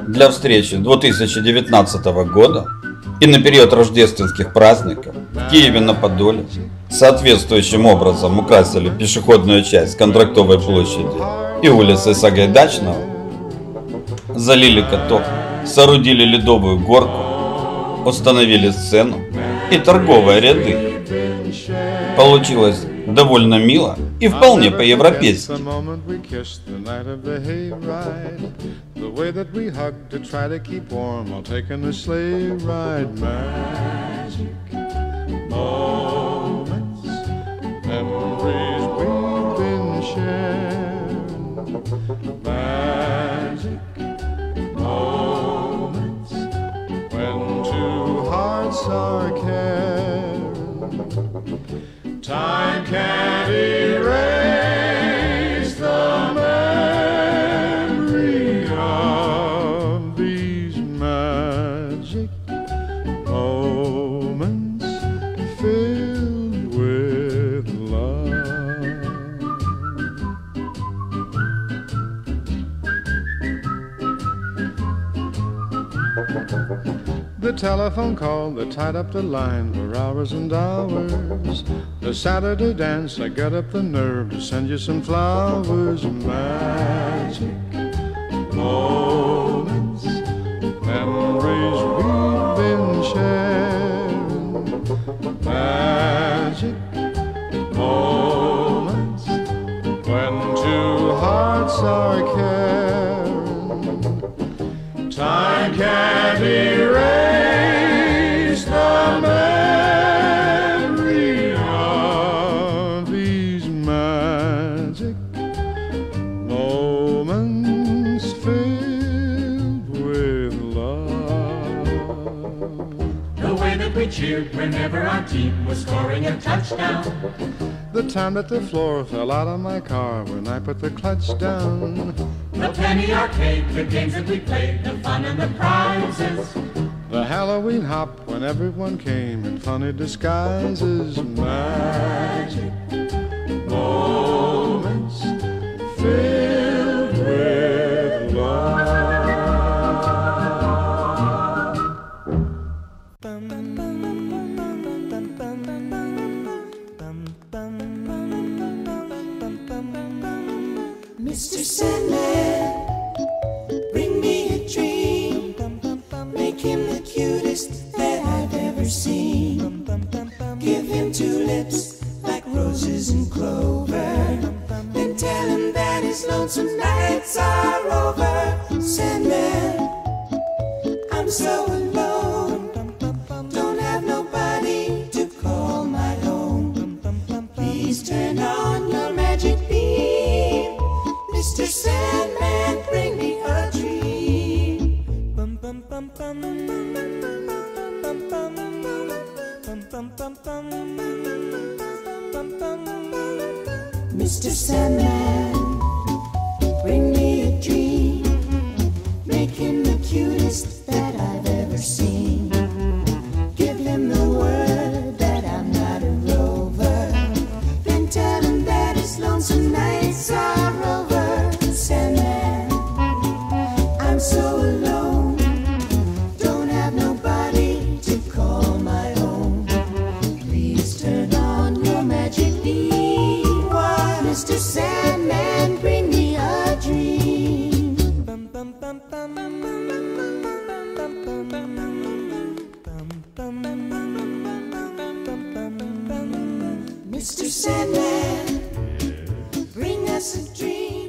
для встречи 2019 года и на период рождественских праздников в Киеве на Подоле соответствующим образом украсили пешеходную часть Контрактовой площади и улицы Сагайдачного, залили каток, соорудили ледовую горку, установили сцену и торговые ряды. Получилось довольно мило и вполне по-европейски. Time can't erase the memory of these magic moments filled with love. The telephone call that tied up the line for hours and hours. The Saturday dance, I got up the nerve to send you some flowers. Magic moments, memories we've been sharing. Magic moments, when two hearts are caring. Time can't erase the memory of these magic moments filled with love. The way that we cheered whenever our team was scoring a touchdown. The time that the floor fell out of my car when I put the clutch down. The penny arcade, the games that we played, the fun and the prizes. The Halloween hop when everyone came in funny disguises. Magic moments filled with love. Mr. Sandman, bring me a dream. Make him the cutest that I've ever seen. Give him tulips like roses and clover. Then tell him that his lonesome nights are over. Sandman, I'm so alone. Don't have nobody to call my own. Please turn on your magic beam. Mr. Sandman, bring me a dream. Mr. Sandman, bring me a dream. Make him the cutest that I've ever seen. Give him the word that I'm not a rover. Then tell him that his lonesome nights are over. Sandman, I'm so alone. Don't have nobody to call my own. Please turn on your magic beam. Why, Mr. Sandman, bring me a dream. Mr. Sandman, bring us a dream.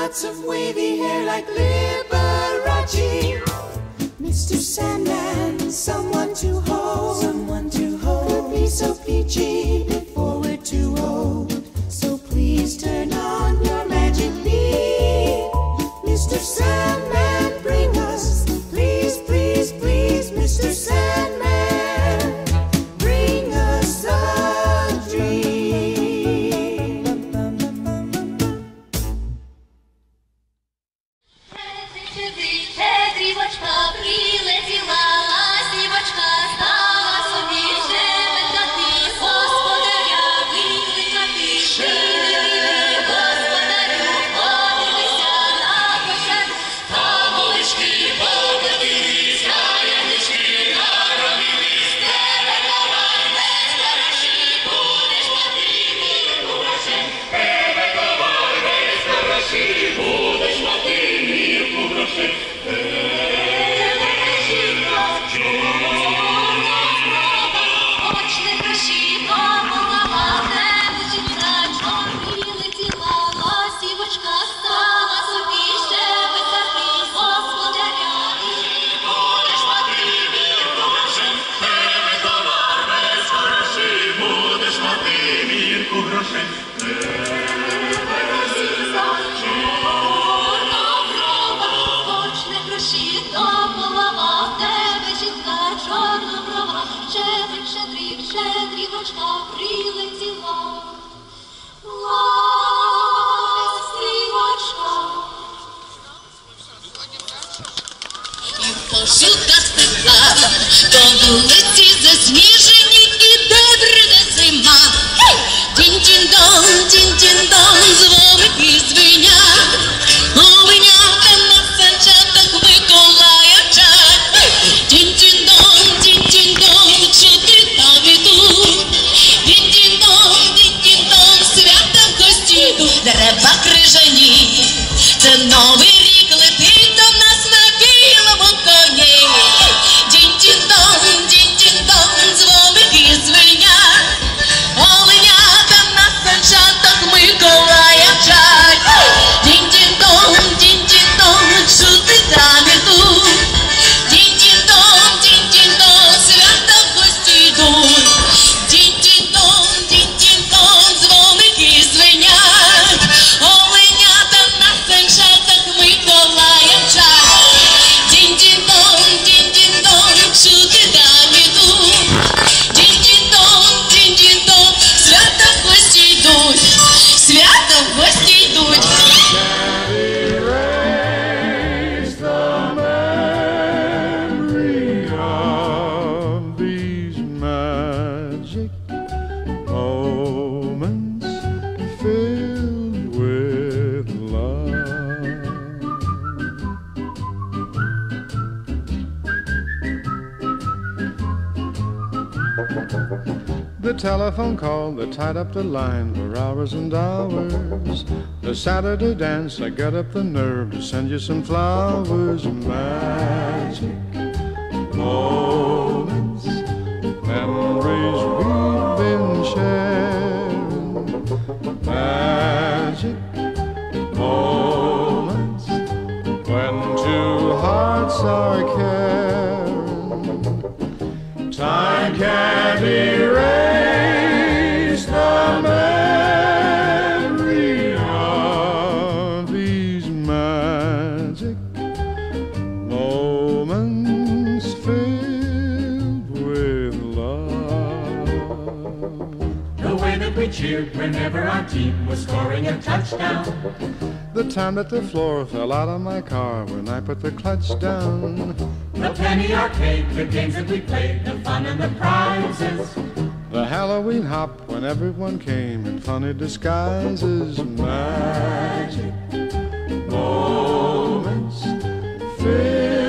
lots of wavy hair like Liberace. Mr. Sandman, someone to hold, could be so peachy before we're too old. So please turn on your magic beam. Mr. Sandman, bring us, please, please, please, Mr. Sandman, bring us a dream. Стрілочка прилетіла, ластівочка стала собі щебетати, господаря викликати. Господарю, подивися на кошару, камолички поводились, янички наробились. Тебе товар без грошей, будеш мати мірку грошей. Тебе товар без грошей, будеш мати мірку грошей. Щедрівочка прилетіла, ластівочка. Пошукати по вулиці засніжені і добре зима. Тін-тін-дон, тін-тін-дон, дзвоник і звеня. Оленята на санчатах Миколая чать. Тін-тін-дон, тін-тін-дон, чути там і тут. Тін-тін-дон, тін-тін-дон, свята в гості йдуть. Дерева крижані, це новий рік летить до нас на білому коні. Дінь-дінь-дон, дінь-дінь-дон, дзвоник і звенять. Оленята на санчатах Миколая чать. Дінь-дінь-дон, дінь-дінь-дон, чути там і тут. Дінь-дінь-дон, дінь-дінь-дон, свята в гості йдуть. Дінь-дінь-дон, дінь-дінь-дон, дзвоник і звенять. Оленята на санчатах Миколая чать. Дінь-дінь-дон, дінь-дінь-дон, чути там і тут. Дінь-дінь-дон, дінь-дінь-дон, свята в гості йдуть. Свята в гості йдуть. Erase the memory of these magic moments filled with love. The telephone call that tied up the line for hours and hours. The Saturday dance, I got up the nerve to send you some flowers. Magic moments, memories we've been sharing. Magic moments, when two hearts are caring. Time can't erase the memory of these magic moments filled with love. The way that we cheered whenever our team was scoring a touchdown. The time that the floor fell out of my car when I put the clutch down. The penny arcade, the games that we played, the fun and the prizes. The Halloween hop when everyone came in funny disguises. Magic moments filled